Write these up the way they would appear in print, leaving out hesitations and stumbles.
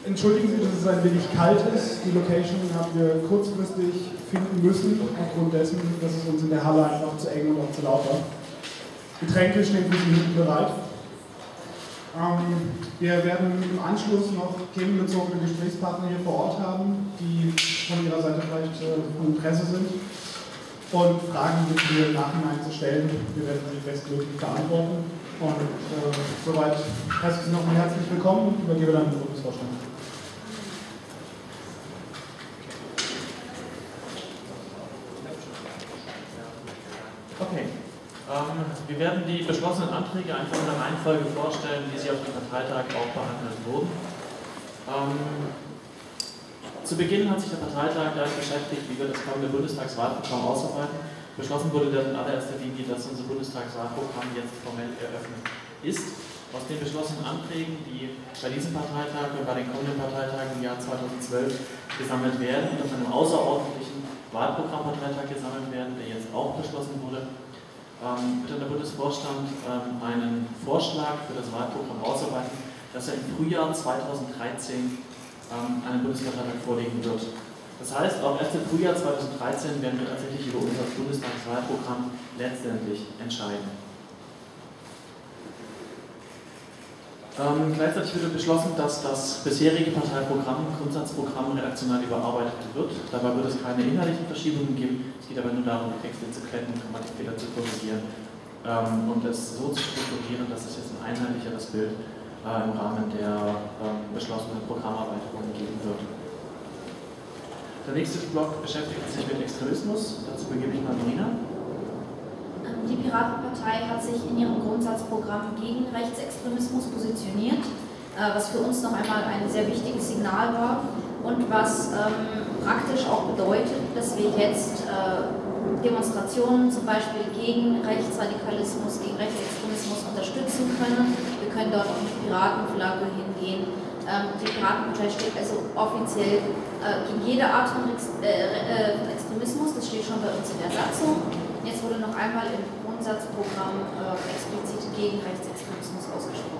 Entschuldigen Sie, dass es ein wenig kalt ist. Die Location haben wir kurzfristig finden müssen, aufgrund dessen, dass es uns in der Halle einfach zu eng und auch zu laut war. Getränke stehen für Sie hinten bereit. Wir werden im Anschluss noch themenbezogene Gesprächspartner hier vor Ort haben, die von Ihrer Seite vielleicht von Interesse sind. Und Fragen müssen wir im Nachhinein zu stellen. Wir werden sie bestmöglich beantworten. Und soweit heiße ich Sie nochmal herzlich willkommen und übergebe dann den Bundesvorstand. Okay. Wir werden die beschlossenen Anträge einfach in der Reihenfolge vorstellen, wie sie auf dem Parteitag auch behandelt wurden. Zu Beginn hat sich der Parteitag damit beschäftigt, wie wir das kommende Bundestagswahlprogramm ausarbeiten. Beschlossen wurde dann in allererster Linie, dass unser Bundestagswahlprogramm jetzt formell eröffnet ist. Aus den beschlossenen Anträgen, die bei diesem Parteitag und bei den kommenden Parteitagen im Jahr 2012 gesammelt werden und auf einem außerordentlichen Wahlprogrammparteitag gesammelt werden, der jetzt auch beschlossen wurde, wird der Bundesvorstand einen Vorschlag für das Wahlprogramm ausarbeiten, das er im Frühjahr 2013 einem Bundesparteitag vorlegen wird. Das heißt, auch erst im Frühjahr 2013 werden wir tatsächlich über unser Bundestagswahlprogramm letztendlich entscheiden. Gleichzeitig wurde beschlossen, dass das bisherige Parteiprogramm, Grundsatzprogramm, redaktional überarbeitet wird. Dabei wird es keine inhaltlichen Verschiebungen geben. Es geht aber nur darum, die Texte zu glätten, Grammatikfehler zu korrigieren und es so zu strukturieren, dass es jetzt ein einheitlicheres Bild im Rahmen der beschlossenen Programmerweiterungen geben wird. Der nächste Block beschäftigt sich mit Extremismus. Dazu begebe ich mal Marina. Die Piratenpartei hat sich in ihrem Grundsatzprogramm gegen Rechtsextremismus positioniert, was für uns noch einmal ein sehr wichtiges Signal war und was praktisch auch bedeutet, dass wir jetzt Demonstrationen zum Beispiel gegen Rechtsradikalismus, gegen Rechtsextremismus unterstützen können. Wir können dort auch mit Piratenflagge hingehen. Die Piratenpartei steht also offiziell gegen jede Art von Extremismus, das steht schon bei uns in der Satzung. Jetzt wurde noch einmal im Grundsatzprogramm explizit gegen Rechtsextremismus ausgesprochen.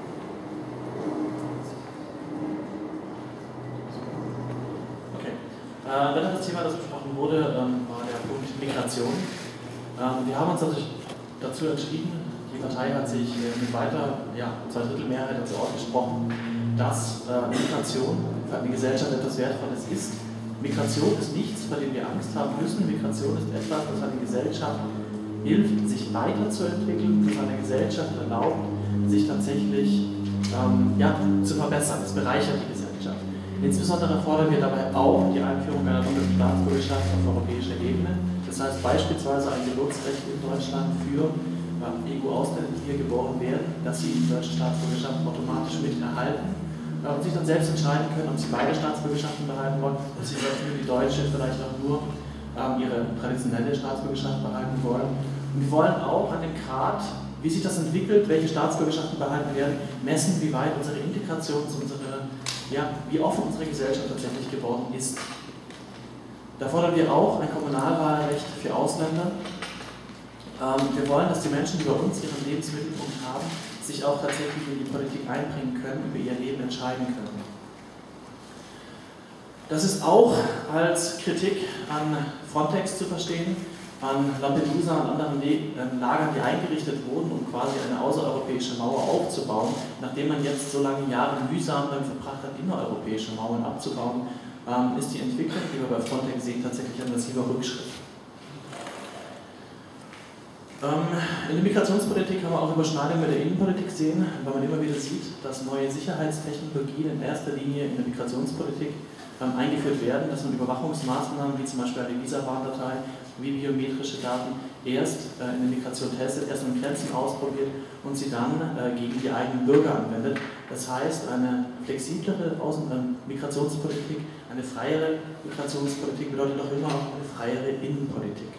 Okay. Ein weiteres Thema, das besprochen wurde, war der Punkt Migration. Wir haben uns dazu entschieden, die Partei hat sich mit weiter 2/3 Mehrheit dazu ausgesprochen, dass Migration für eine Gesellschaft etwas Wertvolles ist. Migration ist nichts, bei dem wir Angst haben müssen. Migration ist etwas, das einer Gesellschaft hilft, sich weiterzuentwickeln, das einer Gesellschaft erlaubt, sich tatsächlich zu verbessern. Es bereichert die Gesellschaft. Insbesondere fordern wir dabei auch die Einführung einer doppelten Staatsbürgerschaft auf europäischer Ebene. Das heißt beispielsweise ein Geburtsrecht in Deutschland für EU-Ausländer, die hier geboren werden, dass sie die deutsche Staatsbürgerschaft automatisch mit erhalten und sich dann selbst entscheiden können, ob sie beide Staatsbürgerschaften behalten wollen, ob sie nur die deutsche, vielleicht auch nur ihre traditionelle Staatsbürgerschaft behalten wollen. Und wir wollen auch an dem Grad, wie sich das entwickelt, welche Staatsbürgerschaften behalten werden, messen, wie weit unsere Integration, wie offen unsere Gesellschaft tatsächlich geworden ist. Da fordern wir auch ein Kommunalwahlrecht für Ausländer. Wir wollen, dass die Menschen, die bei uns ihren Lebensmittelpunkt haben, sich auch tatsächlich in die Politik einbringen können, über ihr Leben entscheiden können. Das ist auch als Kritik an Frontex zu verstehen, an Lampedusa und anderen Lagern, die eingerichtet wurden, um quasi eine außereuropäische Mauer aufzubauen, nachdem man jetzt so lange Jahre mühsam damit verbracht hat, innereuropäische Mauern abzubauen, ist die Entwicklung, die wir bei Frontex sehen, tatsächlich ein massiver Rückschritt. In der Migrationspolitik haben wir auch Überschneidungen mit der Innenpolitik sehen, weil man immer wieder sieht, dass neue Sicherheitstechnologien in erster Linie in der Migrationspolitik eingeführt werden, dass man Überwachungsmaßnahmen wie zum Beispiel eine Visa-Warndatei, wie biometrische Daten erst in der Migration testet, erst an Grenzen ausprobiert und sie dann gegen die eigenen Bürger anwendet. Das heißt, eine flexiblere Migrationspolitik, eine freiere Migrationspolitik bedeutet doch immer auch eine freiere Innenpolitik.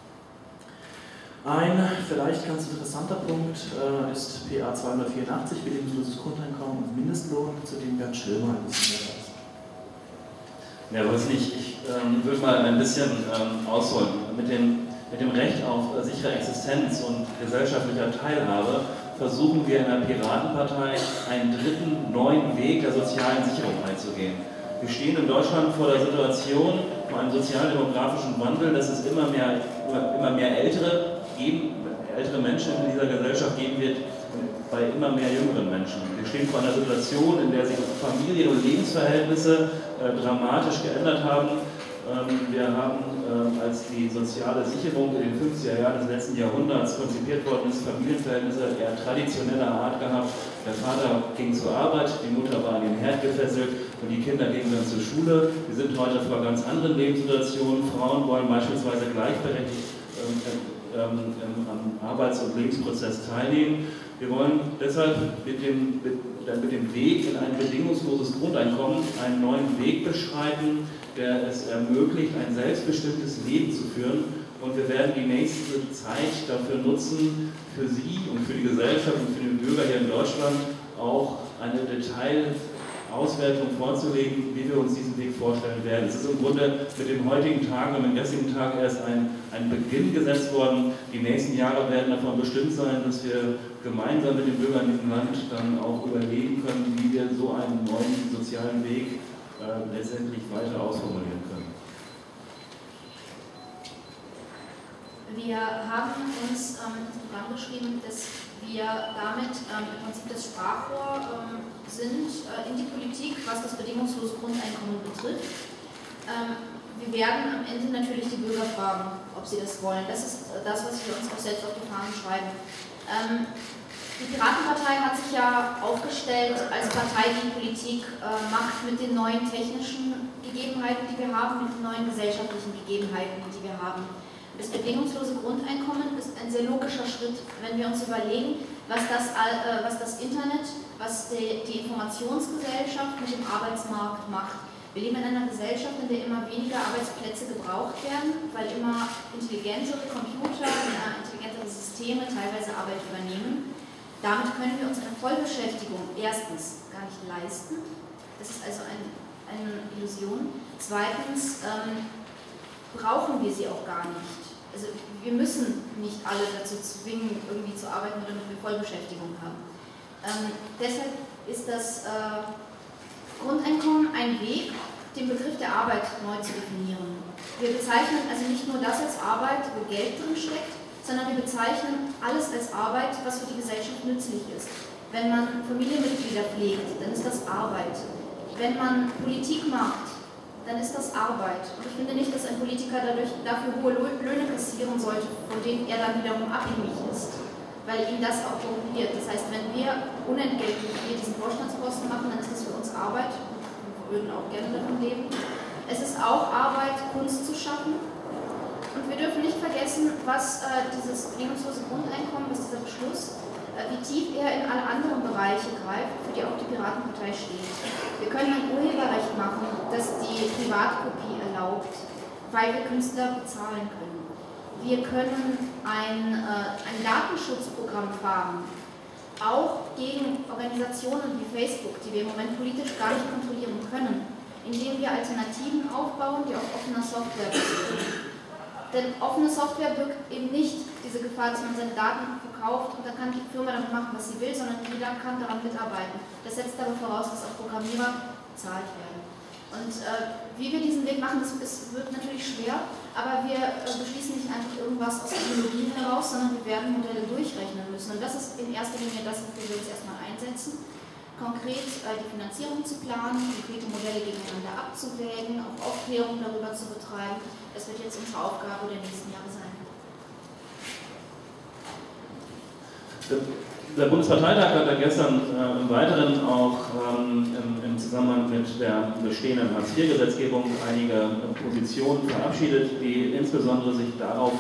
Ein vielleicht ganz interessanter Punkt ist PA 284, bedingungsloses Grundeinkommen und Mindestlohn, zu dem Bernd Schömer ein bisschen mehr weiß. Ja, weiß nicht. Ich würde mal ein bisschen ausholen. Mit dem Recht auf sichere Existenz und gesellschaftlicher Teilhabe versuchen wir in der Piratenpartei einen dritten, neuen Weg der sozialen Sicherung einzugehen. Wir stehen in Deutschland vor der Situation, vor einem sozialdemografischen Wandel, dass es immer mehr ältere Menschen in dieser Gesellschaft geben wird, bei immer mehr jüngeren Menschen. Wir stehen vor einer Situation, in der sich Familien- und Lebensverhältnisse dramatisch geändert haben. Wir haben, als die soziale Sicherung in den 50er Jahren des letzten Jahrhunderts konzipiert worden ist, Familienverhältnisse eher traditioneller Art gehabt. Der Vater ging zur Arbeit, die Mutter war an den Herd gefesselt und die Kinder gingen dann zur Schule. Wir sind heute vor ganz anderen Lebenssituationen. Frauen wollen beispielsweise gleichberechtigt am Arbeits- und Lebensprozess teilnehmen. Wir wollen deshalb mit dem Weg in ein bedingungsloses Grundeinkommen einen neuen Weg beschreiten, der es ermöglicht, ein selbstbestimmtes Leben zu führen. Und wir werden die nächste Zeit dafür nutzen, für Sie und für die Gesellschaft und für die Bürger hier in Deutschland auch eine Detailauswertung vorzulegen, wie wir uns diesen Weg vorstellen werden. Es ist im Grunde mit dem heutigen Tag und dem gestrigen Tag erst ein Beginn gesetzt worden. Die nächsten Jahre werden davon bestimmt sein, dass wir gemeinsam mit den Bürgern in diesem Land dann auch überlegen können, wie wir so einen neuen sozialen Weg letztendlich weiter ausformulieren können. Wir haben uns ins Programm geschrieben, dass wir damit im Prinzip das Sprachrohr sind in die Politik, was das bedingungslose Grundeinkommen betrifft. Wir werden am Ende natürlich die Bürger fragen, ob sie das wollen. Das ist das, was wir uns auch selbst auf die Fahnen schreiben. Die Piratenpartei hat sich ja aufgestellt als Partei, die Politik macht mit den neuen technischen Gegebenheiten, die wir haben, mit den neuen gesellschaftlichen Gegebenheiten, die wir haben. Das bedingungslose Grundeinkommen ist ein sehr logischer Schritt, wenn wir uns überlegen, was das Internet, was die Informationsgesellschaft mit dem Arbeitsmarkt macht. Wir leben in einer Gesellschaft, in der immer weniger Arbeitsplätze gebraucht werden, weil immer intelligentere Computer, intelligentere Systeme teilweise Arbeit übernehmen. Damit können wir uns eine Vollbeschäftigung erstens gar nicht leisten. Das ist also eine Illusion. Zweitens brauchen wir sie auch gar nicht. Also wir müssen nicht alle dazu zwingen, irgendwie zu arbeiten, damit wir Vollbeschäftigung haben. Deshalb ist das Grundeinkommen ein Weg, den Begriff der Arbeit neu zu definieren. Wir bezeichnen also nicht nur das als Arbeit, wo Geld drin steckt, sondern wir bezeichnen alles als Arbeit, was für die Gesellschaft nützlich ist. Wenn man Familienmitglieder pflegt, dann ist das Arbeit. Wenn man Politik macht, dann ist das Arbeit. Und ich finde nicht, dass ein Politiker dafür hohe Löhne kassieren sollte, von denen er dann wiederum abhängig ist, weil ihn das auch korrumpiert. Das heißt, wenn wir unentgeltlich hier diesen Vorstandsposten machen, dann ist das für uns Arbeit. Wir würden auch gerne davon leben. Es ist auch Arbeit, Kunst zu schaffen. Und wir dürfen nicht vergessen, was dieses bedingungslose Grundeinkommen, was dieser Beschluss, wie tief er in alle anderen Bereiche greift, für die auch die Piratenpartei steht. Wir können ein Urheberrecht machen, das die Privatkopie erlaubt, weil wir Künstler bezahlen können. Wir können ein Datenschutzprogramm fahren, auch gegen Organisationen wie Facebook, die wir im Moment politisch gar nicht kontrollieren können, indem wir Alternativen aufbauen, die auf offener Software basieren. Denn offene Software birgt eben nicht diese Gefahr, dass man seine Daten verkauft und dann kann die Firma damit machen, was sie will, sondern jeder kann daran mitarbeiten. Das setzt aber voraus, dass auch Programmierer bezahlt werden. Und wie wir diesen Weg machen, das wird natürlich schwer, aber wir beschließen nicht einfach irgendwas aus Ideologien heraus, sondern wir werden Modelle durchrechnen müssen. Und das ist in erster Linie das, wofür wir uns erstmal einsetzen. Konkret die Finanzierung zu planen, konkrete Modelle gegeneinander abzuwägen, auch Aufklärung darüber zu betreiben. Das wird jetzt unsere Aufgabe der nächsten Jahre sein. Der Bundesparteitag hat ja gestern im Weiteren auch im Zusammenhang mit der bestehenden Hartz-IV-Gesetzgebung einige Positionen verabschiedet, die insbesondere sich darauf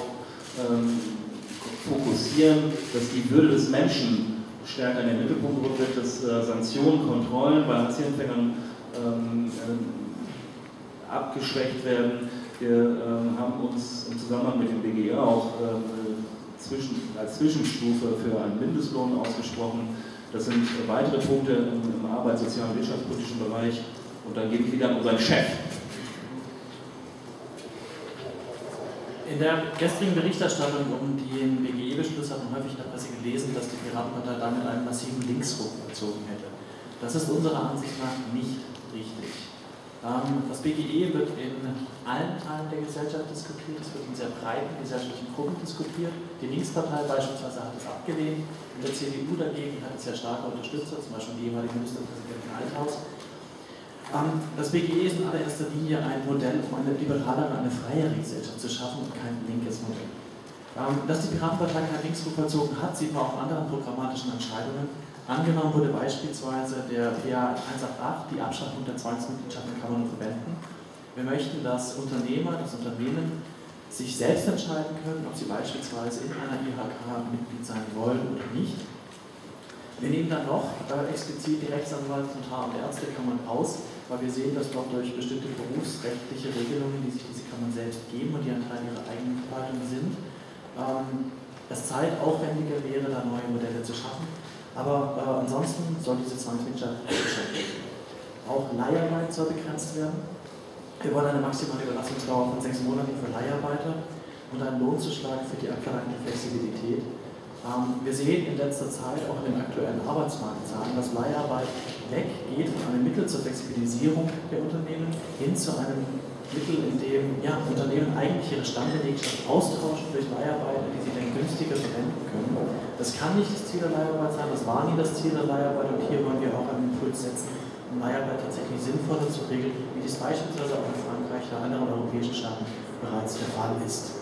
fokussieren, dass die Würde des Menschen stärker in den Mittelpunkt gerückt wird, dass Sanktionen, Kontrollen bei Hartz-IV-Empfängern abgeschwächt werden. Wir haben uns im Zusammenhang mit dem BGE auch als Zwischenstufe für einen Mindestlohn ausgesprochen. Das sind weitere Punkte im Arbeits-, Sozial- und Wirtschaftspolitischen Bereich. Und dann gebe ich wieder an unseren Chef. In der gestrigen Berichterstattung um den BGE-Beschluss hat man häufig in der Presse gelesen, dass die Piratenpartei damit einen massiven Linksruck erzogen hätte. Das ist unserer Ansicht nach nicht richtig. Das BGE wird in allen Teilen der Gesellschaft diskutiert, es wird in sehr breiten gesellschaftlichen Gruppen diskutiert. Die Linkspartei beispielsweise hat es abgelehnt, in der CDU dagegen hat es sehr starke Unterstützer, zum Beispiel die ehemalige Ministerpräsidentin Althaus. Das BGE ist in allererster Linie ein Modell, um eine liberalere, eine freiere Gesellschaft zu schaffen und kein linkes Modell. Dass die Piratenpartei keinen Linksruck vollzogen hat, sieht man auch in anderen programmatischen Entscheidungen. Angenommen wurde beispielsweise der PA 188, die Abschaffung der Zwangsmitgliedschaft in Kammern und Verbänden. Wir möchten, dass Unternehmer, das Unternehmen sich selbst entscheiden können, ob sie beispielsweise in einer IHK Mitglied sein wollen oder nicht. Wir nehmen dann noch explizit die Rechtsanwalt, Notar und Ärztekammern aus, weil wir sehen, dass dort durch bestimmte berufsrechtliche Regelungen, die sich diese Kammern selbst geben und die ein Teil ihrer eigenen Verwaltung sind, es zeitaufwendiger wäre, da neue Modelle zu schaffen. Aber ansonsten soll diese Zwangsmitgliedschaft abgeschafft werden. Auch Leiharbeit soll begrenzt werden. Wir wollen eine maximale Überlassungsdauer von 6 Monaten für Leiharbeiter und einen Lohnzuschlag für die abverlangte Flexibilität. Wir sehen in letzter Zeit auch in den aktuellen Arbeitsmarktzahlen, dass Leiharbeit weggeht von einem Mittel zur Flexibilisierung der Unternehmen hin zu einem Mittel, in dem Unternehmen eigentlich ihre Stammbelegschaft austauschen durch Leiharbeiter, die sie dann günstiger verwenden können. Das kann nicht das Ziel der Leiharbeit sein, das war nie das Ziel der Leiharbeit und hier wollen wir auch einen Impuls setzen, um Leiharbeit tatsächlich sinnvoller zu regeln, wie dies beispielsweise auch in Frankreich oder anderen europäischen Staaten bereits der Fall ist.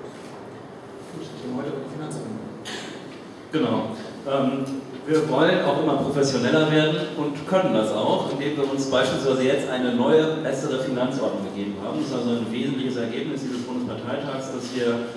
Gut, ich bin heute über die Finanzen. Genau. Wir wollen auch immer professioneller werden und können das auch, indem wir uns beispielsweise jetzt eine neue, bessere Finanzordnung gegeben haben. Das ist also ein wesentliches Ergebnis dieses Bundesparteitags, dass wir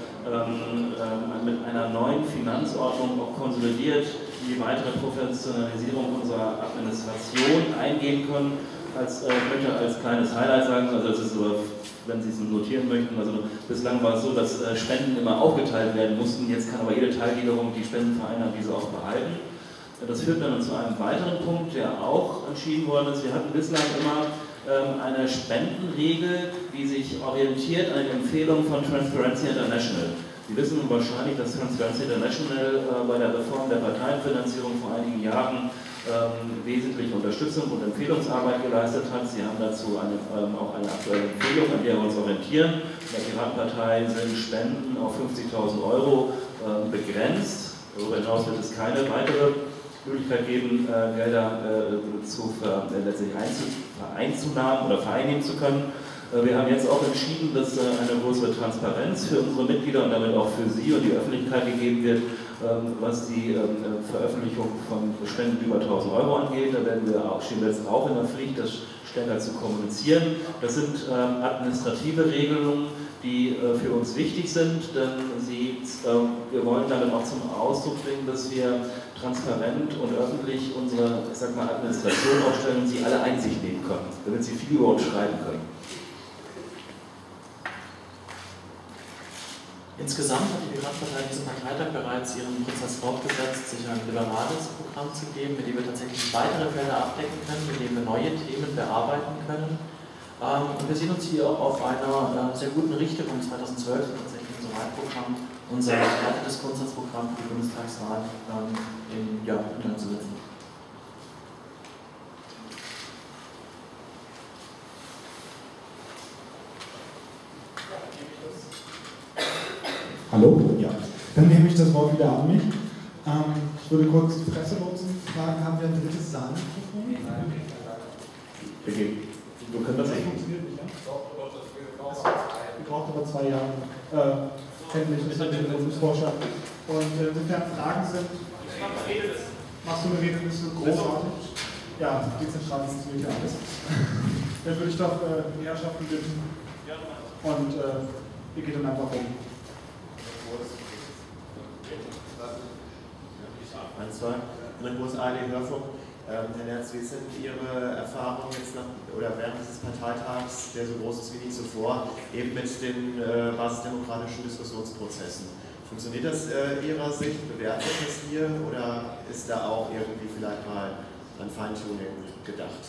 mit einer neuen Finanzordnung auch konsolidiert die weitere Professionalisierung unserer Administration eingehen können. Ich möchte als kleines Highlight sagen, also das ist so, wenn Sie es notieren möchten, also bislang war es so, dass Spenden immer aufgeteilt werden mussten, jetzt kann aber jede Teilgliederung die Spendenvereine diese auch behalten. Das führt dann zu einem weiteren Punkt, der auch entschieden worden ist. Wir hatten bislang immer eine Spendenregel, die sich orientiert an den Empfehlungen von Transparency International. Sie wissen wahrscheinlich, dass Transparency International bei der Reform der Parteienfinanzierung vor einigen Jahren wesentliche Unterstützung und Empfehlungsarbeit geleistet hat. Sie haben dazu auch eine aktuelle Empfehlung, an der wir uns orientieren. In der Piratenpartei sind Spenden auf 50.000 € begrenzt. Darüber hinaus wird es keine weitere Möglichkeit geben, Gelder letztlich einzunahmen oder vereinnehmen zu können. Wir haben jetzt auch entschieden, dass eine größere Transparenz für unsere Mitglieder und damit auch für Sie und die Öffentlichkeit gegeben wird, was die Veröffentlichung von Spenden über 1.000 € angeht. Da stehen wir jetzt auch in der Pflicht, das stärker zu kommunizieren. Das sind administrative Regelungen, die für uns wichtig sind, denn wir wollen damit auch zum Ausdruck bringen, dass wir transparent und öffentlich unsere Administration aufstellen und Sie alle Einsicht nehmen können, damit Sie viel über uns schreiben können. Insgesamt hat die Piratenpartei in diesem Parteitag bereits ihren Prozess fortgesetzt, sich ein liberales Programm zu geben, mit dem wir tatsächlich weitere Felder abdecken können, mit dem wir neue Themen bearbeiten können. Und wir sehen uns hier auch auf einer sehr guten Richtung. 2012 ist tatsächlich unser Wahlprogramm, unser erweitertes Grundsatzprogramm für die Bundestagswahl umzusetzen. Hallo? Ja. Dann nehme ich das Wort wieder an mich. Ich würde kurz die Presselotsen fragen, haben wir ein drittes Saalmikrofon? Du kannst das nicht. Funktioniert nicht, ja? Ihr braucht aber 2 Jahre Kenntnis mit dem Bundesvorstand. Und insofern Fragen sind. Machst du eine Rede, bist du großartig? Ja, dezentral funktioniert ja alles. Dann würde ich doch die Herrschaften bitten. Und ihr geht dann einfach rum. Eine große ARD Hörfunk. Herr Nerz, wie sind Ihre Erfahrungen jetzt während dieses Parteitags, der so groß ist wie nie zuvor, eben mit den basisdemokratischen Diskussionsprozessen? Funktioniert das Ihrer Sicht? Bewertet das hier oder ist da auch irgendwie vielleicht mal an Feintuning gedacht?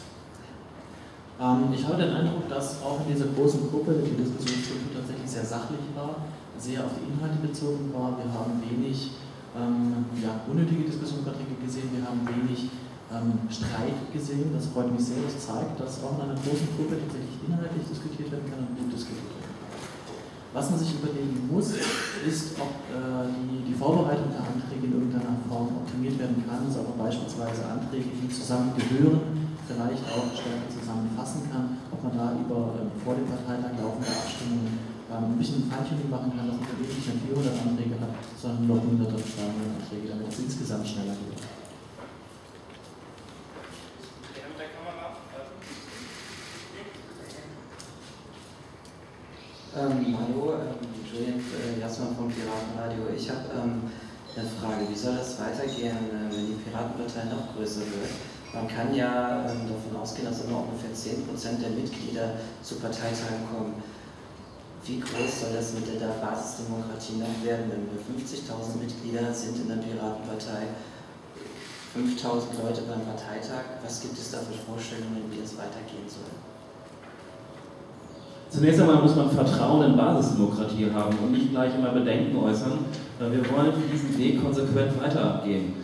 Ich habe den Eindruck, dass auch in dieser großen Gruppe die Diskussionskultur tatsächlich sehr sachlich war. sehr auf die Inhalte bezogen war. Wir haben wenig unnötige Diskussionsbeiträge gesehen, wir haben wenig Streit gesehen. Das freut mich sehr, das zeigt, dass auch in einer großen Gruppe tatsächlich inhaltlich diskutiert werden kann und gut diskutiert werden kann. Was man sich überlegen muss, ist, ob die Vorbereitung der Anträge in irgendeiner Form optimiert werden kann, also ob man beispielsweise Anträge, die zusammengehören, vielleicht auch stärker zusammenfassen kann, ob man da über vor dem Parteitag laufende Abstimmungen ein bisschen Feintuning machen kann, dass man wirklich nicht mehr 400 Anträge hat, sondern nur 100 oder 200 Anträge, damit es insgesamt schneller geht. Hallo, Julian Jasman vom Piratenradio. Ich habe eine Frage, wie soll das weitergehen, wenn die Piratenpartei noch größer wird? Man kann ja davon ausgehen, dass nur ungefähr 10% der Mitglieder zu Parteitagen kommen. Wie groß soll das mit der Basisdemokratie noch werden, wenn wir 50.000 Mitglieder sind in der Piratenpartei, 5.000 Leute beim Parteitag? Was gibt es da für Vorstellungen, wie das weitergehen soll? Zunächst einmal muss man Vertrauen in Basisdemokratie haben und nicht gleich immer Bedenken äußern. Wir wollen diesen Weg konsequent weitergehen.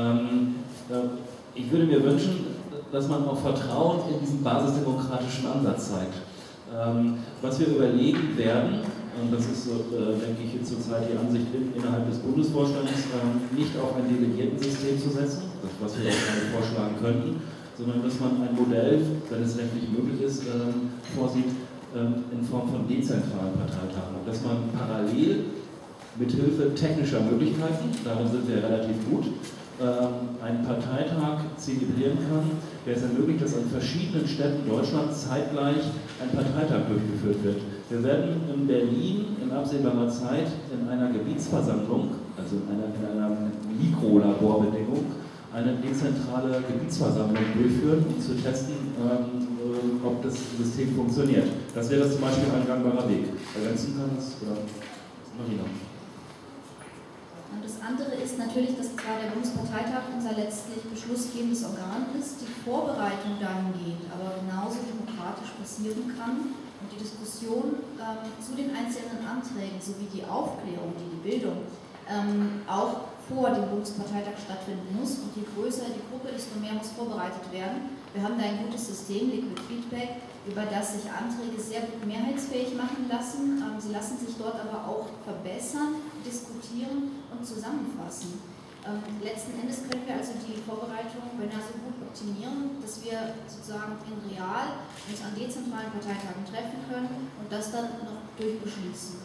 Ich würde mir wünschen, dass man auch Vertrauen in diesen basisdemokratischen Ansatz zeigt. Was wir überlegen werden, und das ist, denke ich, zurzeit die Ansicht innerhalb des Bundesvorstands, nicht auf ein Delegiertensystem zu setzen, was wir auch gerne vorschlagen könnten, sondern dass man ein Modell, wenn es rechtlich möglich ist, vorsieht, in Form von dezentralen Parteitagen. Dass man parallel mithilfe technischer Möglichkeiten, darin sind wir relativ gut, einen Parteitag zelebrieren kann, der es ermöglicht, dass an verschiedenen Städten Deutschlands zeitgleich ein Parteitag durchgeführt wird. Wir werden in Berlin in absehbarer Zeit in einer Gebietsversammlung, also in einer Mikrolaborbedingung, eine dezentrale Gebietsversammlung durchführen, um zu testen, ob das System funktioniert. Das wäre zum Beispiel ein gangbarer Weg. Ergänzen kann es, oder Marina? Und das andere ist natürlich, dass zwar der Bundesparteitag unser letztlich beschlussgebendes Organ ist, die Vorbereitung dahingehend aber genauso demokratisch passieren kann und die Diskussion zu den einzelnen Anträgen sowie die Aufklärung, die Bildung auch vor dem Bundesparteitag stattfinden muss. Und je größer die Gruppe, desto mehr muss vorbereitet werden. Wir haben da ein gutes System, Liquid Feedback, über das sich Anträge sehr gut mehrheitsfähig machen lassen. Sie lassen sich dort aber auch verbessern, diskutieren und zusammenfassen. Letzten Endes können wir also die Vorbereitung beinahe so gut optimieren, dass wir sozusagen in real uns an dezentralen Parteitagen treffen können und das dann noch durchbeschließen.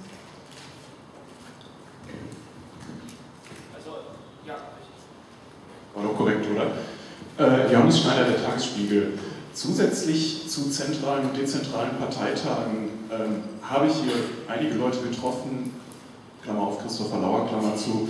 War doch korrekt, oder? Johannes Schneider, der Tagesspiegel. Zusätzlich zu zentralen und dezentralen Parteitagen habe ich hier einige Leute getroffen, Klammer auf Christopher Lauer, Klammer zu,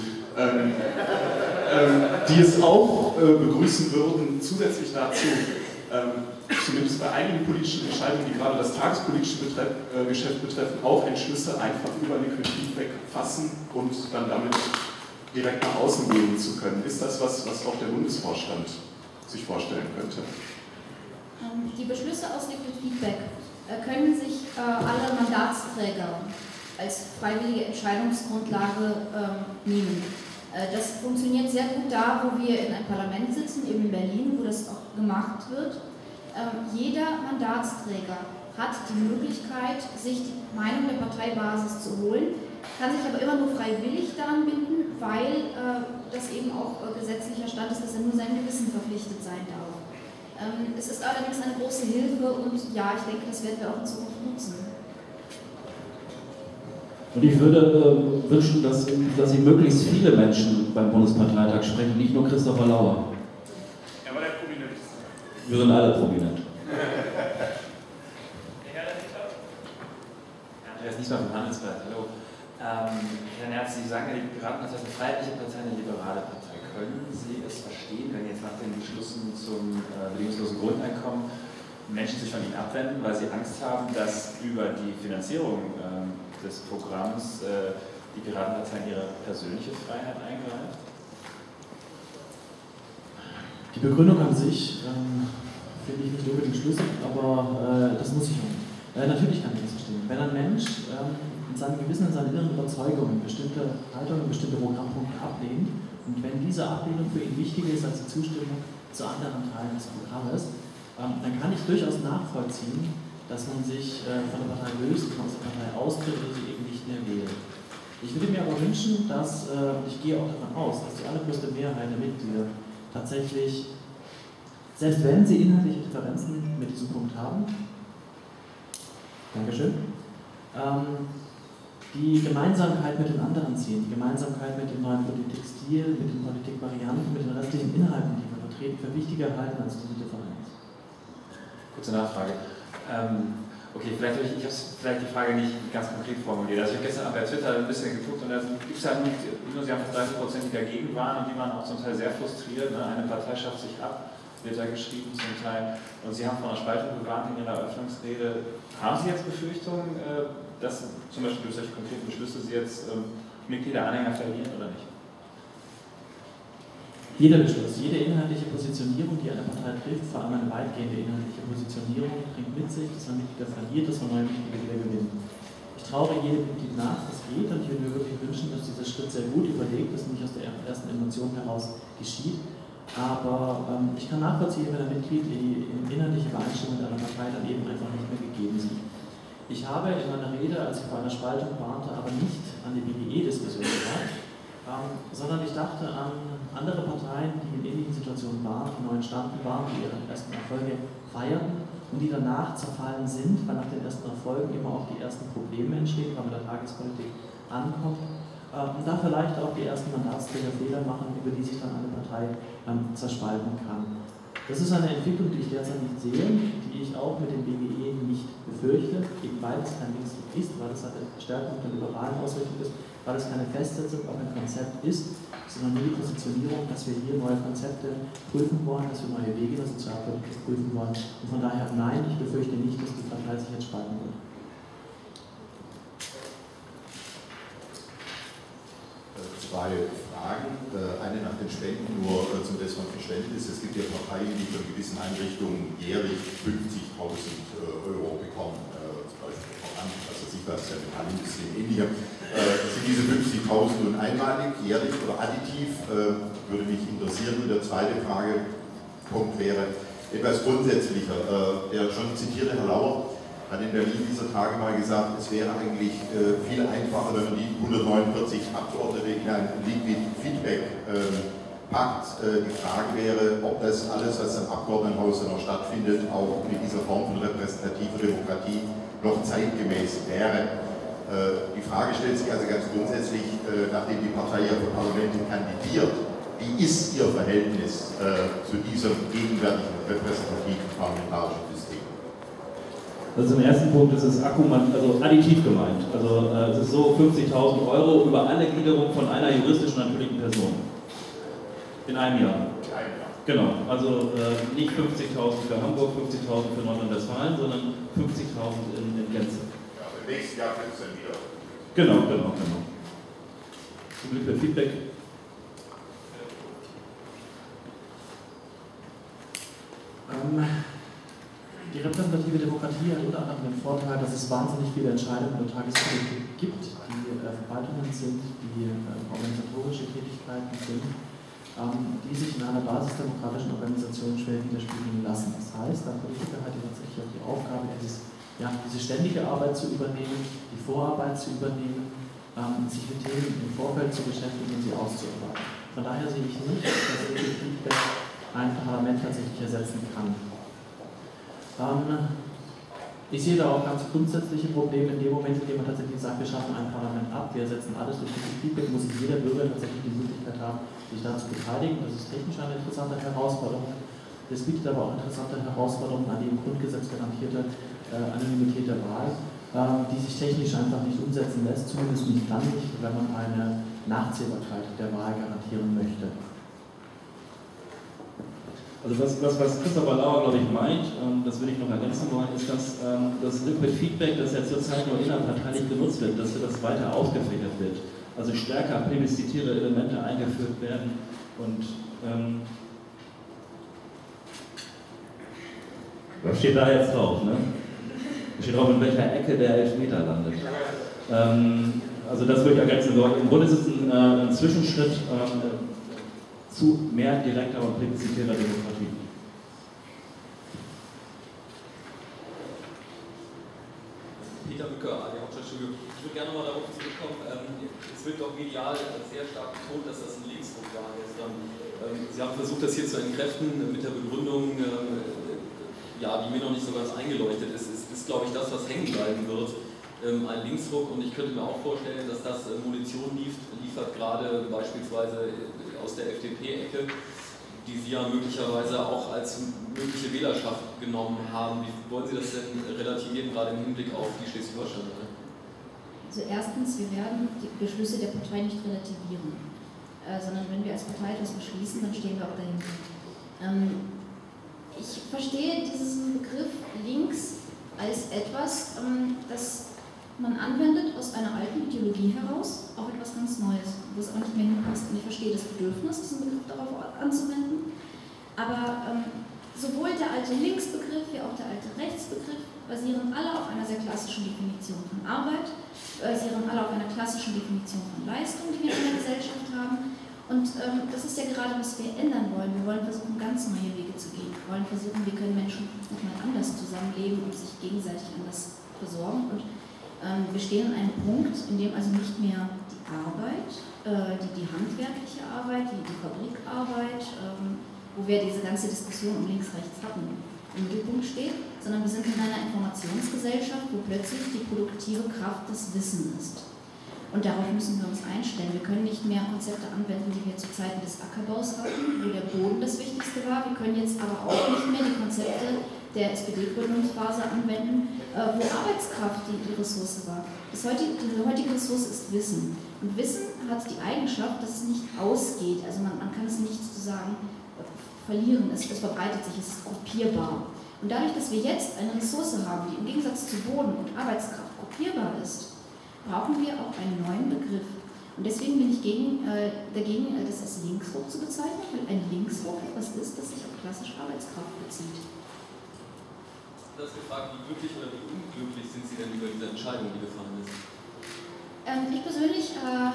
die es auch begrüßen würden, zusätzlich dazu, zumindest bei einigen politischen Entscheidungen, die gerade das tagespolitische Geschäft betreffen, auch Entschlüsse einfach über Liquid Feedback fassen und dann damit direkt nach außen gehen zu können. Ist das was auch der Bundesvorstand sich vorstellen könnte? Die Beschlüsse aus Liquid Feedback können sich alle Mandatsträger als freiwillige Entscheidungsgrundlage nehmen. Das funktioniert sehr gut da, wo wir in einem Parlament sitzen, eben in Berlin, wo das auch gemacht wird. Jeder Mandatsträger hat die Möglichkeit, sich die Meinung der Parteibasis zu holen, kann sich aber immer nur freiwillig daran binden, weil das eben auch gesetzlicher Stand ist, dass er nur seinem Gewissen verpflichtet sein darf. Es ist allerdings eine große Hilfe und ja, ich denke, das werden wir auch in Zukunft nutzen. Und ich würde wünschen, dass Sie möglichst viele Menschen beim Bundesparteitag sprechen, nicht nur Christopher Lauer. Er war der Prominent. Wir sind alle prominent. Andreas Niesmann vom Handelsblatt, hallo. Herr Nerz, Sie sagen ja, die Piratenpartei ist eine freiheitliche Partei, eine liberale Partei. Können Sie es verstehen, wenn jetzt nach den Beschlüssen zum bedingungslosen Grundeinkommen Menschen sich von Ihnen abwenden, weil sie Angst haben, dass über die Finanzierung des Programms die Piratenpartei in ihre persönliche Freiheit eingreift? Die Begründung an sich finde ich nicht unbedingt schlüssig, aber das muss ich auch. Natürlich kann ich das verstehen. Wenn ein Mensch in seinem Gewissen, in seinen inneren Überzeugungen bestimmte Haltungen, bestimmte Programmpunkte ablehnt. Und wenn diese Ablehnung für ihn wichtiger ist als die Zustimmung zu anderen Teilen des Programmes, dann kann ich durchaus nachvollziehen, dass man sich von der Partei löst, dass man aus der Partei austritt oder sie eben nicht mehr wählt. Ich würde mir aber wünschen, dass, ich gehe auch davon aus, dass die allergrößte Mehrheit der Mitglieder tatsächlich, selbst wenn sie inhaltliche Differenzen mit diesem Punkt haben, Dankeschön, die Gemeinsamkeit mit den anderen ziehen, die Gemeinsamkeit mit dem neuen Politikstil, mit den Politikvarianten, mit den restlichen Inhalten, die wir vertreten, für wichtiger halten als diese Differenz. Kurze Nachfrage. Okay, vielleicht habe ich vielleicht die Frage nicht ganz konkret formuliert. Also ich habe gestern auch bei Twitter ein bisschen geguckt und da gibt es halt nur, sie haben fast 30%, die dagegen waren und die waren auch zum Teil sehr frustriert. Ne? Eine Partei schafft sich ab, wird da geschrieben zum Teil. Und Sie haben von einer Spaltung gewarnt in Ihrer Eröffnungsrede. Haben Sie jetzt Befürchtungen, dass zum Beispiel durch solche konkreten Beschlüsse Sie jetzt Mitglieder, Anhänger verlieren oder nicht? Jeder Beschluss, jede inhaltliche Positionierung, die eine Partei trifft, vor allem eine weitgehende inhaltliche Positionierung, bringt mit sich, dass man Mitglieder verliert, dass man neue Mitglieder wieder gewinnt. Ich traue jedem Mitglied nach, das geht, und ich würde mir wirklich wünschen, dass dieser Schritt sehr gut überlegt ist und nicht aus der ersten Emotion heraus geschieht. Aber ich kann nachvollziehen, wenn ein Mitglied die inhaltliche Übereinstimmung mit einer Partei dann eben einfach nicht mehr gegeben sieht. Ich habe in meiner Rede, als ich vor einer Spaltung warnte, aber nicht an die BGE-Diskussion gedacht, sondern ich dachte an andere Parteien, die in ähnlichen Situationen waren, die neu entstanden waren, die ihre ersten Erfolge feierten und die danach zerfallen sind, weil nach den ersten Erfolgen immer auch die ersten Probleme entstehen, weil man der Tagespolitik ankommt und da vielleicht auch die ersten Mandatsträger Fehler machen, über die sich dann eine Partei zerspalten kann. Das ist eine Entwicklung, die ich derzeit nicht sehe, die ich auch mit dem BGE nicht befürchte, eben weil es kein Linksdruck ist, weil es eine Stärkung der liberalen Ausrichtung ist, weil es keine Festsetzung auf ein Konzept ist, sondern nur die Positionierung, dass wir hier neue Konzepte prüfen wollen, dass wir neue Wege der Sozialpolitik prüfen wollen. Und von daher, nein, ich befürchte nicht, dass die Partei sich jetzt spalten wird. Zwei Fragen. Eine nach den Spenden, nur zum besseren Verständnis. Es gibt ja Parteien, die von gewissen Einrichtungen jährlich 50.000 Euro bekommen. Zum Beispiel voran, also ich weiß, der Metallindustrie ähnlicher. Sind diese 50.000 nun einmalig, jährlich oder additiv? Würde mich interessieren. Und der zweite Fragepunkt wäre etwas grundsätzlicher. Der schon zitierte Herr Lauer hat in Berlin dieser Tage mal gesagt, es wäre eigentlich viel einfacher, wenn man die 149 Abgeordnete in ein Liquid Feedback packt. Die Frage wäre, ob das alles, was im Abgeordnetenhaus noch stattfindet, auch mit dieser Form von repräsentativer Demokratie noch zeitgemäß wäre. Die Frage stellt sich also ganz grundsätzlich, nachdem die Partei ja für Parlamente kandidiert, wie ist Ihr Verhältnis zu diesem gegenwärtigen repräsentativen parlamentarischen System? Also zum ersten Punkt ist es additiv gemeint. Also es ist so 50.000 Euro über alle Gliederung von einer juristischen natürlichen Person. In einem Jahr. Genau, also nicht 50.000 für Hamburg, 50.000 für Nordrhein-Westfalen, sondern 50.000 in Gänze. Ja, im nächsten Jahr wird es dann wieder. Genau. Zum Glück für Feedback. Die repräsentative Demokratie hat unter anderem den Vorteil, dass es wahnsinnig viele Entscheidungen der Tagespolitik gibt, die Verwaltungen sind, die organisatorische Tätigkeiten sind, die sich in einer basisdemokratischen Organisation schwer widerspiegeln lassen. Das heißt, ein Politiker hat tatsächlich auch die Aufgabe, diese ständige Arbeit zu übernehmen, die Vorarbeit zu übernehmen, sich mit Themen im Vorfeld zu beschäftigen und sie auszuarbeiten. Von daher sehe ich nicht, dass Feedback ein Parlament tatsächlich ersetzen kann. Ich sehe da auch ganz grundsätzliche Probleme in dem Moment, in dem man tatsächlich sagt, wir schaffen ein Parlament ab, wir ersetzen alles durch Feedback, muss jeder Bürger tatsächlich die Möglichkeit haben, sich da zu beteiligen. Das ist technisch eine interessante Herausforderung. Es bietet aber auch interessante Herausforderungen an die im Grundgesetz garantierte Anonymität der Wahl, die sich technisch einfach nicht umsetzen lässt, zumindest nicht dann nicht, wenn man eine Nachzählbarkeit der Wahl garantieren möchte. Also was Christopher Lauer, glaube ich, meint, das will ich noch ergänzen wollen, ist, dass das Liquid Feedback, das ja zurzeit nur innerparteilich genutzt wird, dass das weiter ausgefächert wird. Also stärker plebiszitäre Elemente eingeführt werden und was steht da jetzt drauf, ne? Da steht drauf, in welcher Ecke der Elfmeter landet. Also das würde ich ergänzen. Im Grunde ist es ein Zwischenschritt zu mehr direkter und plebiszitärer Demokratie. Peter Mücker, AD Hauptstadtstudio. Ich würde gerne mal darauf zurückkommen. Es wird doch medial sehr stark betont, dass das ein Linksruck war gestern. Sie haben versucht, das hier zu entkräften mit der Begründung, ja, die mir noch nicht so ganz eingeleuchtet ist. Es ist, glaube ich, das, was hängen bleiben wird. Ein Linksruck, und ich könnte mir auch vorstellen, dass das Munition liefert, gerade beispielsweise aus der FDP-Ecke, die Sie ja möglicherweise auch als mögliche Wählerschaft genommen haben. Wie wollen Sie das denn relativieren, gerade im Hinblick auf die Schleswig-Holstein? Also erstens, wir werden die Beschlüsse der Partei nicht relativieren, sondern wenn wir als Partei etwas beschließen, dann stehen wir auch dahinter. Ich verstehe diesen Begriff links als etwas, das man anwendet aus einer alten Ideologie heraus, auf etwas ganz Neues, wo es auch nicht mehr hinpasst. Und ich verstehe das Bedürfnis, diesen Begriff darauf anzuwenden. Aber sowohl der alte Linksbegriff wie auch der alte Rechtsbegriff basieren alle auf einer sehr klassischen Definition von Arbeit, basieren alle auf einer klassischen Definition von Leistung, die wir in der Gesellschaft haben. Und das ist ja gerade, was wir ändern wollen. Wir wollen versuchen, ganz neue Wege zu gehen. Wir wollen versuchen, wie können Menschen nochmal anders zusammenleben und sich gegenseitig anders versorgen. Und wir stehen an einem Punkt, in dem also nicht mehr die Arbeit, die handwerkliche Arbeit, die Fabrikarbeit, wo wir diese ganze Diskussion um links-rechts hatten, im Mittelpunkt steht, sondern wir sind in einer Informationsgesellschaft, wo plötzlich die produktive Kraft das Wissen ist. Und darauf müssen wir uns einstellen. Wir können nicht mehr Konzepte anwenden, die wir zu Zeiten des Ackerbaus hatten, wo der Boden das Wichtigste war. Wir können jetzt aber auch nicht mehr die Konzepte der SPD-Gründungsphase anwenden, wo Arbeitskraft die Ressource war. Die heutige Ressource ist Wissen. Und Wissen hat die Eigenschaft, dass es nicht ausgeht. Also man kann es nicht sozusagen verlieren. Es verbreitet sich, es ist kopierbar. Und dadurch, dass wir jetzt eine Ressource haben, die im Gegensatz zu Boden und Arbeitskraft kopierbar ist, brauchen wir auch einen neuen Begriff. Und deswegen bin ich dagegen, das als Linksruck zu bezeichnen, weil ein Linksruck etwas ist, das sich auf klassische Arbeitskraft bezieht. Das gefragt, wie glücklich oder wie unglücklich sind Sie denn über diese Entscheidung, die gefallen ist? Ich persönlich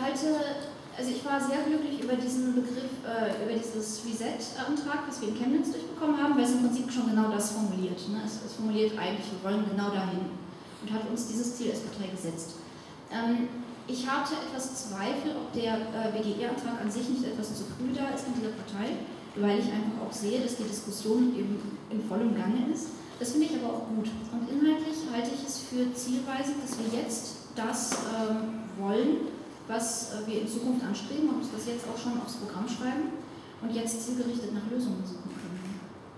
ich war sehr glücklich über diesen Begriff, über dieses Reset-Antrag, was wir in Chemnitz durchbekommen haben, weil es im Prinzip schon genau das formuliert. Ne? Es formuliert eigentlich, wir wollen genau dahin und hat uns dieses Ziel als Partei gesetzt. Ich hatte etwas Zweifel, ob der BGE-Antrag an sich nicht etwas zu früh da ist in dieser Partei, weil ich einfach auch sehe, dass die Diskussion eben in vollem Gange ist. Das finde ich aber auch gut. Und inhaltlich halte ich es für zielweisend, dass wir jetzt das wollen, was wir in Zukunft anstreben und das jetzt auch schon aufs Programm schreiben und jetzt zielgerichtet nach Lösungen suchen können.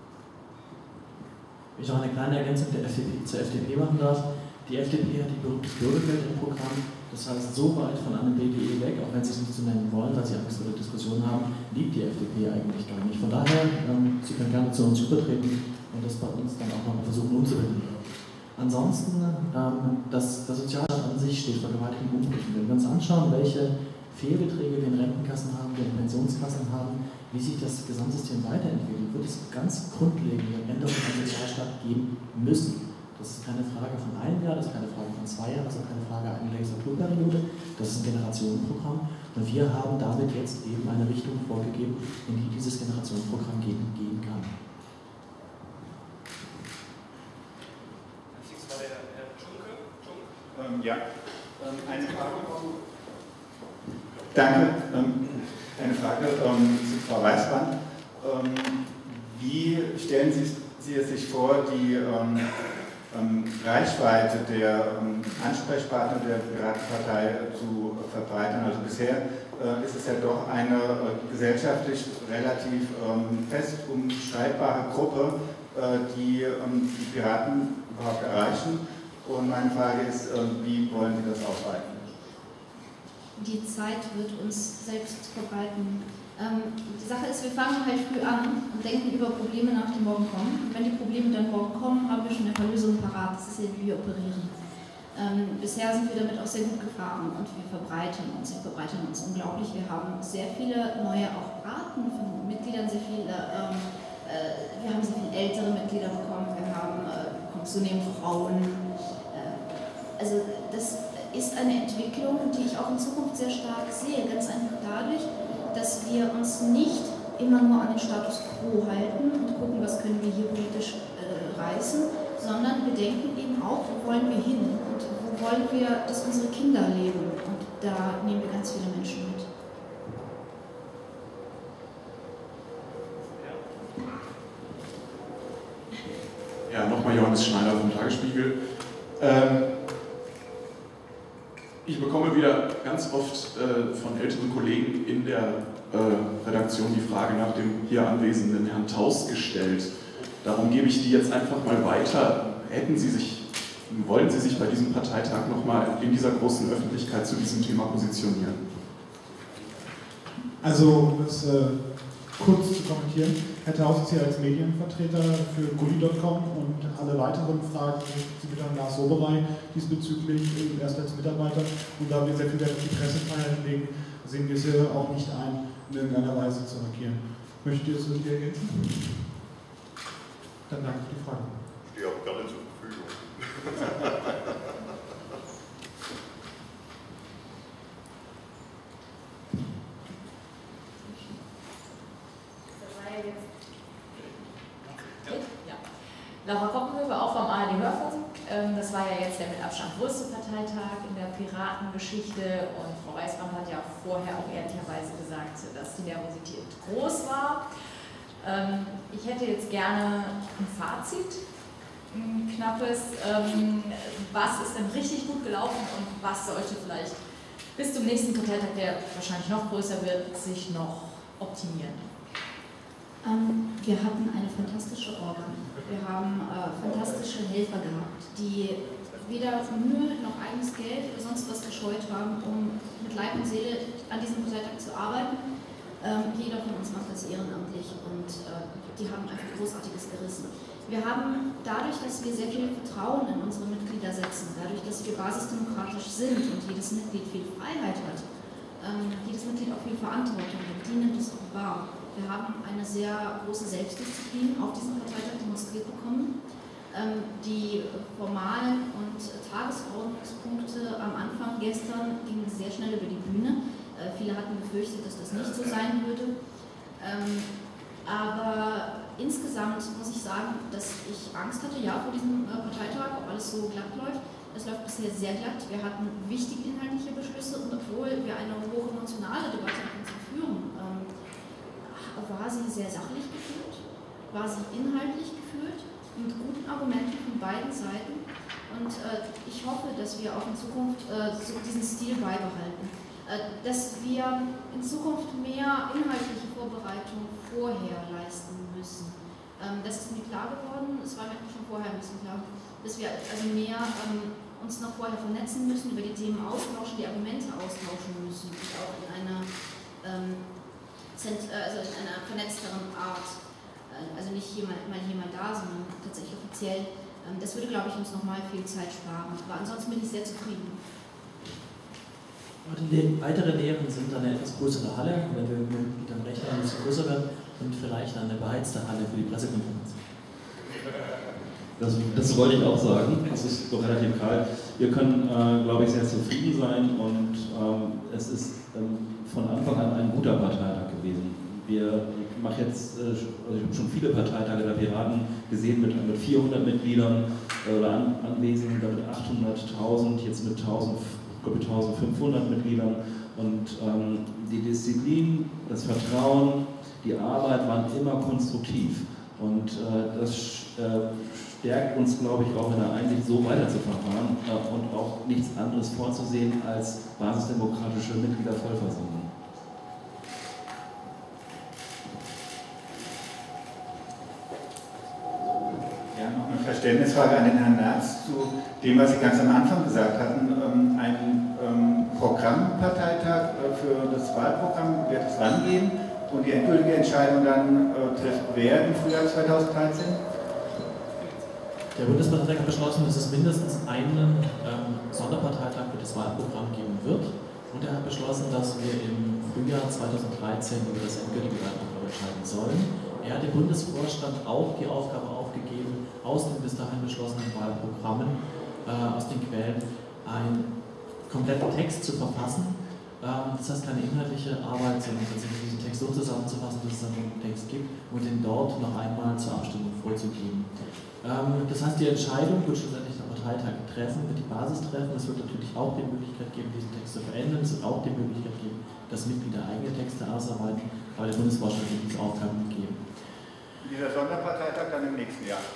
Ich noch eine kleine Ergänzung zur FDP machen darf. Die FDP hat die berühmte Bürgergeld im Programm. Das heißt, so weit von einem BGE weg, auch wenn sie es nicht so nennen wollen, weil sie Angst vor der Diskussion haben, liegt die FDP eigentlich gar nicht. Von daher, Sie können gerne zu uns übertreten und das bei uns dann auch nochmal versuchen umzubinden. Ansonsten, das Sozialstaat an sich steht für gewaltigen Umbrüchen. Wenn wir uns anschauen, welche Fehlbeträge wir in Rentenkassen haben, wir in Pensionskassen haben, wie sich das Gesamtsystem weiterentwickelt, wird es ganz grundlegende Änderungen am Sozialstaat geben müssen. Das ist keine Frage von einem Jahr, das ist keine Frage von 2 Jahren, das ist auch keine Frage einer Legislaturperiode, das ist ein Generationenprogramm. Und wir haben damit jetzt eben eine Richtung vorgegeben, in die dieses Generationenprogramm gehen kann. Ja, eine Frage. Danke. Eine Frage zu Frau Weißband. Wie stellen Sie es sich vor, die Reichweite der Ansprechpartner der Piratenpartei zu verbreitern? Also bisher ist es ja doch eine gesellschaftlich relativ fest umschreibbare Gruppe, die die Piraten überhaupt erreichen. Und meine Frage ist, wie wollen Sie das ausweiten? Die Zeit wird uns selbst verbreiten. Die Sache ist, wir fangen halt früh an und denken über Probleme nach, die morgen kommen. Und wenn die Probleme dann morgen kommen, haben wir schon eine Lösung parat. Das ist ja, wie wir operieren. Bisher sind wir damit auch sehr gut gefahren und wir verbreitern uns unglaublich. Wir haben sehr viele neue auch Arten von Mitgliedern, wir haben sehr viele ältere Mitglieder bekommen, wir haben zunehmend Frauen. Also ist eine Entwicklung, die ich auch in Zukunft sehr stark sehe. Ganz einfach dadurch, dass wir uns nicht immer nur an den Status quo halten und gucken, was können wir hier politisch reißen, sondern wir denken eben auch, wo wollen wir hin und wo wollen wir, dass unsere Kinder leben. Und da nehmen wir ganz viele Menschen mit. Ja, nochmal Johannes Schneider vom Tagesspiegel. Ich bekomme wieder ganz oft von älteren Kollegen in der Redaktion die Frage nach dem hier anwesenden Herrn Taus gestellt. Darum gebe ich die jetzt einfach mal weiter. Wollen Sie sich bei diesem Parteitag nochmal in dieser großen Öffentlichkeit zu diesem Thema positionieren? Also, um es kurz zu kommentieren, Herr Taus ist hier als Medienvertreter für Gulli.com und alle weiteren Fragen richten Sie bitte an Lars Soberei diesbezüglich, erst als Mitarbeiter. Und da wir sehr viel Wert auf die Pressefreiheit legen, sehen wir es hier auch nicht ein, in irgendeiner Weise zu markieren. Möchtet ihr es irgendwie ergänzen? Dann danke für die Frage. Ich stehe auch gerne zur Verfügung. Laura Koppenhöfe, auch vom ARD Hörfunk. Das war ja jetzt der mit Abstand größte Parteitag in der Piratengeschichte und Frau Reisbrand hat ja vorher auch ehrlicherweise gesagt, dass die Nervosität groß war. Ich hätte jetzt gerne ein Fazit, ein knappes. Was ist denn richtig gut gelaufen und was sollte vielleicht bis zum nächsten Parteitag, der wahrscheinlich noch größer wird, sich noch optimieren? Wir hatten eine fantastische Orga. Wir haben fantastische Helfer gehabt, die weder Mühe noch eigenes Geld oder sonst was gescheut haben, um mit Leib und Seele an diesem Parteitag zu arbeiten. Jeder von uns macht das ehrenamtlich und die haben einfach Großartiges gerissen. Wir haben dadurch, dass wir sehr viel Vertrauen in unsere Mitglieder setzen, dadurch, dass wir basisdemokratisch sind und jedes Mitglied viel Freiheit hat, jedes Mitglied auch viel Verantwortung hat, die nimmt es auch wahr. Wir haben eine sehr große Selbstdisziplin auf diesem Parteitag demonstriert bekommen. Die formalen und Tagesordnungspunkte am Anfang gestern gingen sehr schnell über die Bühne. Viele hatten befürchtet, dass das nicht so sein würde. Aber insgesamt muss ich sagen, dass ich Angst hatte, ja, vor diesem Parteitag, ob alles so glatt läuft. Es läuft bisher sehr glatt. Wir hatten wichtige inhaltliche Beschlüsse und obwohl wir eine hochemotionale Debatte zu führen, war sie sehr sachlich geführt, war sie inhaltlich geführt, mit guten Argumenten von beiden Seiten. Und ich hoffe, dass wir auch in Zukunft so diesen Stil beibehalten. Dass wir in Zukunft mehr inhaltliche Vorbereitung vorher leisten müssen. Das ist mir klar geworden, es war mir schon vorher ein bisschen klar, dass wir also mehr uns noch vorher vernetzen müssen, über die Themen austauschen, die Argumente austauschen müssen und auch in einer vernetzteren Art, also nicht mal hier mal da, sondern tatsächlich offiziell. Das würde, glaube ich, uns nochmal viel Zeit sparen. Aber ansonsten bin ich sehr zufrieden. Die weiteren Lehren sind eine etwas größere Halle, wenn wir mit dem Rechner ein bisschen größer werden und vielleicht eine beheizte Halle für die Pressekonferenz. Das wollte ich auch sagen, das ist doch relativ kalt. Wir können, glaube ich, sehr zufrieden sein und es ist von Anfang an ein guter Parteitag gewesen. Ich mache jetzt ich habe schon viele Parteitage der Piraten gesehen mit 400 Mitgliedern oder Anwesenden, mit 800.000, jetzt mit 1.500 Mitgliedern. Und die Disziplin, das Vertrauen, die Arbeit waren immer konstruktiv. Und das stärkt uns, glaube ich, auch in der Einsicht, so weiterzuverfahren und auch nichts anderes vorzusehen als basisdemokratische Mitgliedervollversammlung. Ja, noch eine Verständnisfrage an den Herrn Merz zu dem, was Sie ganz am Anfang gesagt hatten. Ein Programmparteitag für das Wahlprogramm wird es wann geben und die endgültige Entscheidung dann trifft wer im Frühjahr 2013? Der Bundesparteitag hat beschlossen, dass es mindestens einen Sonderparteitag für das Wahlprogramm geben wird. Und er hat beschlossen, dass wir im Frühjahr 2013 über das endgültige Wahlprogramm entscheiden sollen. Er hat dem Bundesvorstand auch die Aufgabe aufgegeben, aus den bis dahin beschlossenen Wahlprogrammen, aus den Quellen, ein kompletten Text zu verfassen. Das heißt keine inhaltliche Arbeit, sondern tatsächlich diesen Text so zusammenzufassen, dass es einen Text gibt und den dort noch einmal zur Abstimmung vorzugeben. Das heißt, die Entscheidung wird schlussendlich der Parteitag treffen, wird die Basis treffen. Es wird natürlich auch die Möglichkeit geben, diesen Text zu verändern. Es wird auch die Möglichkeit geben, dass Mitglieder eigene Texte ausarbeiten, aber der Bundesvorstand wird diese Aufgaben gegeben. Dieser Sonderparteitag dann im nächsten Jahr?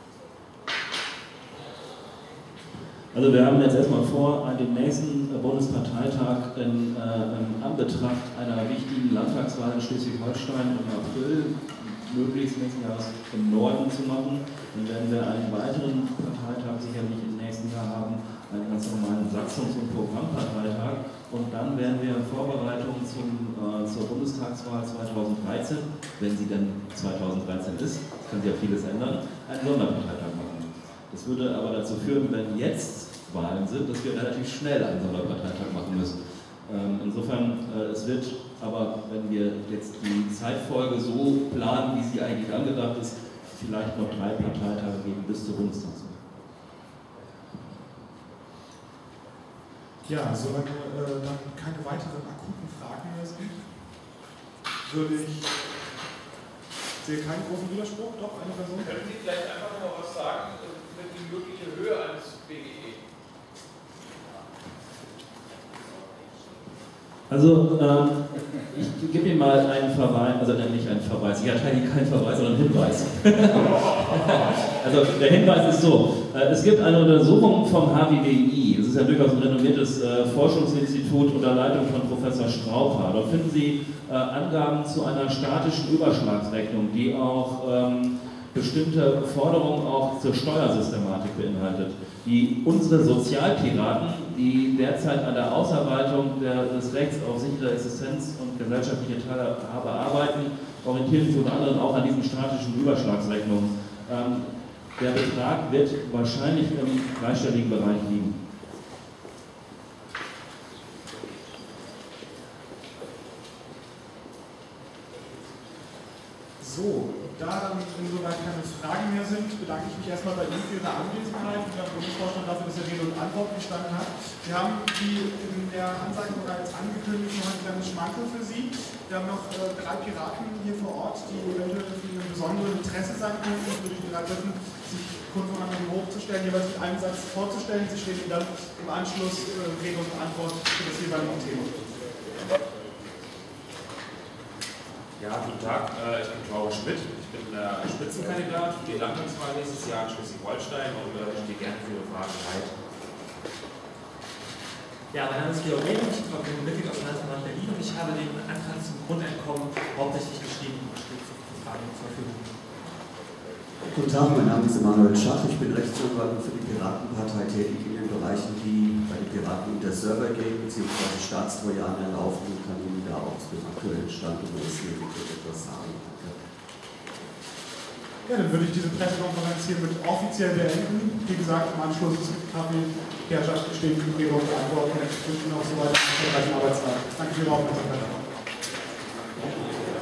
Also wir haben jetzt erstmal vor, den nächsten Bundesparteitag in Anbetracht einer wichtigen Landtagswahl in Schleswig-Holstein im April, möglichst nächsten Jahres im Norden zu machen. Dann werden wir einen weiteren Parteitag sicherlich im nächsten Jahr haben, einen ganz normalen Satzungs- und Programmparteitag. Und dann werden wir in Vorbereitung zur Bundestagswahl 2013, wenn sie dann 2013 ist, kann sich ja vieles ändern, einen Sonderparteitag machen. Das würde aber dazu führen, wenn jetzt Wahlen sind, dass wir relativ schnell einen Sonderparteitag machen müssen. Insofern, es wird aber, wenn wir jetzt die Zeitfolge so planen, wie sie eigentlich angedacht ist, vielleicht noch 3 Parteitage geben bis zur Bundestagswahl. Ja, solange dann keine weiteren akuten Fragen mehr sind, sehe keinen großen Widerspruch. Doch, eine Person. Können Sie vielleicht einfach noch was sagen über die mögliche Höhe eines BGE? Also, ich gebe Ihnen mal einen Verweis, also nicht einen Verweis, ich erteile Ihnen keinen Verweis, sondern einen Hinweis. Also, der Hinweis ist so, es gibt eine Untersuchung vom HWDI, das ist ja durchaus ein renommiertes Forschungsinstitut unter Leitung von Professor Strauper. Dort finden Sie Angaben zu einer statischen Überschlagsrechnung, die auch bestimmte Forderungen auch zur Steuersystematik beinhaltet, die unsere Sozialpiraten, die derzeit an der Ausarbeitung des Rechts auf sichere Existenz und gesellschaftliche Teilhabe arbeiten, orientieren sich unter anderem auch an diesen statischen Überschlagsrechnungen. Der Betrag wird wahrscheinlich im dreistelligen Bereich liegen. So, da dann insoweit keine Fragen mehr sind, bedanke ich mich erstmal bei Ihnen für Ihre Anwesenheit und beim Bundesvorstand dafür, dass er Rede und Antwort gestanden hat. Wir haben, wie in der Ansage bereits angekündigt, noch ein kleines Schmankerl für Sie. Wir haben noch 3 Piraten hier vor Ort, die eventuell für Ihnen ein besonderes Interesse sein könnten. Ich würde Sie bitten, sich kurz voneinander hochzustellen, jeweils mit einem Satz vorzustellen. Sie stehen Ihnen dann im Anschluss Rede und Antwort für das jeweilige Thema. Ja, guten Tag, ich bin Klaus Schmidt, ich bin Spitzenkandidat für die Landtagswahl nächstes Jahr in Schleswig-Holstein und ich stehe gerne für Ihre Fragen bereit. Ja, mein Name ist Georg Rehn, ich bin Mitglied aus dem Landesverband Berlin und ich habe den Antrag zum Grundeinkommen hauptsächlich geschrieben und stehe für Fragen zur Verfügung. Guten Tag, mein Name ist Emanuel Schach, ich bin Rechtsanwalt für die Piratenpartei tätig in den Bereichen, die bei den Piraten unter Server gehen bzw. Staatstrojaner laufen und kann Ihnen da auch zu dem aktuellen Stand und Neuesten etwas sagen. Danke. Ja, dann würde ich diese Pressekonferenz hiermit offiziell beenden. Wie gesagt, im Anschluss Kaffee, Herrschaft stehen für Rede und Antwort und ich wünsche Ihnen auch so weiter einen erfolgreichen Arbeitstag. Danke für Ihre Aufmerksamkeit.